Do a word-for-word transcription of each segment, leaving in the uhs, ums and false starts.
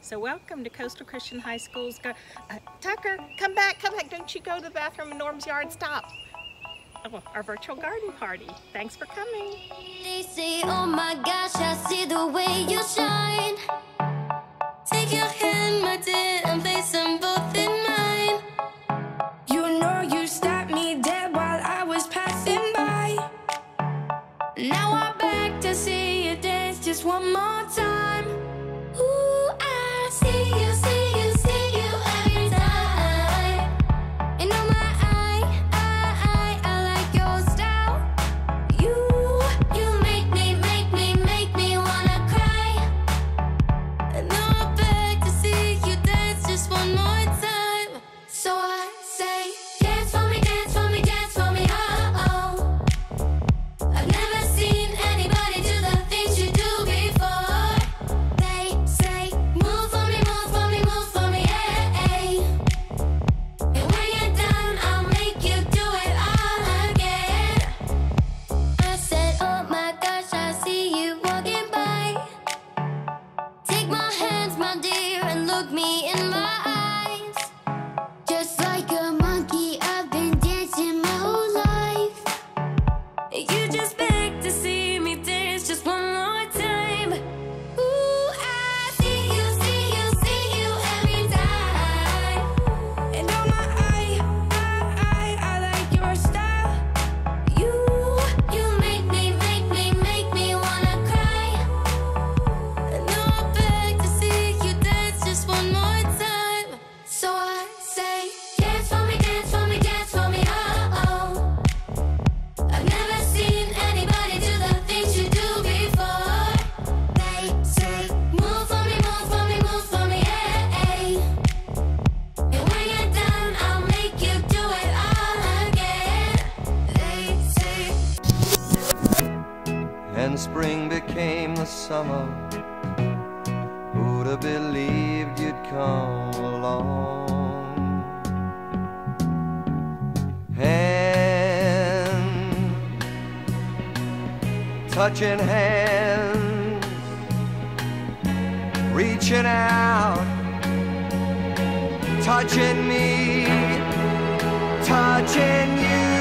So welcome to Coastal Christian High School's go uh, Tucker, come back, come back. Don't you go to the bathroom in Norm's yard. Stop. Oh, our virtual garden party. Thanks for coming. They say, oh my gosh, I see the way you shine. Take your hand, my dear, and place them both in mine. You know you stopped me dead while I was passing by. Now I'm back to see you dance just one more time. Ooh, I see you, see you, see you every time. And oh my, I, I, I, I like your style. You, you make me, make me, make me wanna cry. And now I'm back to see you dance just one more time. So I say, dance for me, dance for me, dance for me, oh, oh. I've never seen anybody do the things you do before. They say, move for me, move for me, move for me, hey, hey. And when you're done, I'll make you do it all again. I said, oh my gosh, I see you walking by. Take my hands, my dear, and look me in my eyes. Just like a monkey, I've been dancing my whole life. You just beg to see me dance just one more time. Ooh, I see you, see you, see you every time. And oh my, I, I, I, I like your style. You, you make me, make me, make me wanna cry. And now I'm back to see you dance just one more time. So I say, dance for me, dance for me, dance for me, oh, oh. I've never seen anybody do the things you do before. They say, move for me, move for me, move for me, hey, hey. And when you're done, I'll make you do it all again. They say, and spring became the summer. Who'd have believed you'd come along? Hand, touching hands, reaching out, touching me, touching you.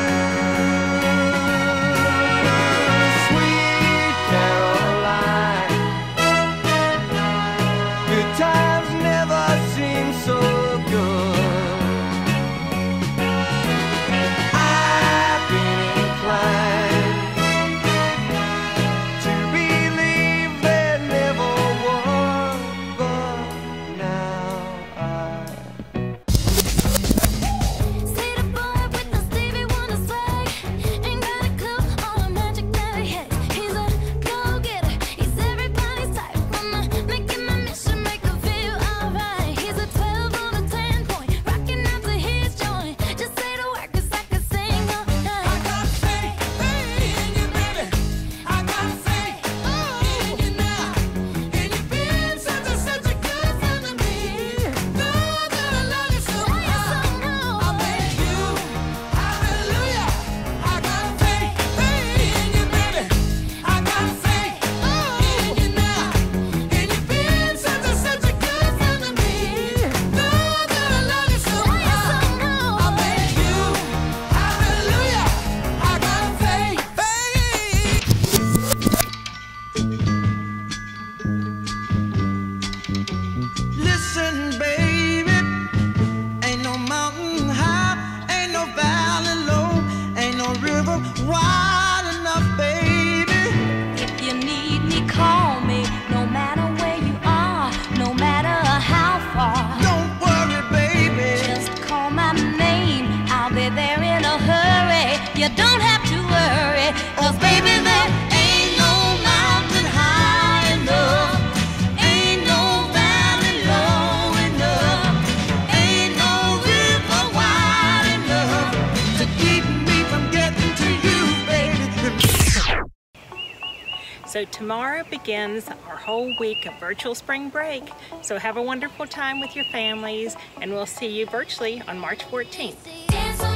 Sweet Caroline, good times never seem so good. I've been inclined to believe there never was, but now I see the boy with the Stevie Wonder swag. Ain't got a clue all the magic that he has. He's a go-getter, he's everybody's type. Wanna make him a mission, make her feel alright. He's a twelve on a ten point, rocking out to his joint. Just say the word 'cause I can sing all night. I got faith in you, baby. I got faith in you now. And you've been such a, such a good friend to me. Know that I love you so much. I'll make you, hallelujah. I got faith in you, baby. I got faith in you now. And you've been such a, such a good friend to me. Know that I love you so much. I'll make you, hallelujah. I got faith, faith. Listen, baby, ain't no mountain high, ain't no valley low, ain't no river wide enough, baby. If you need me, call me. No matter where you are, no matter how far. Don't worry, baby. Just call my name, I'll be there in a hurry. You don't have to worry, 'cause baby, there ain't no mountain high enough. Ain't no valley low enough. Ain't no river wide enough To keep me from getting to you, baby. So tomorrow begins our whole week of virtual spring break. So have a wonderful time with your families, and we'll see you virtually on March fourteenth. Dance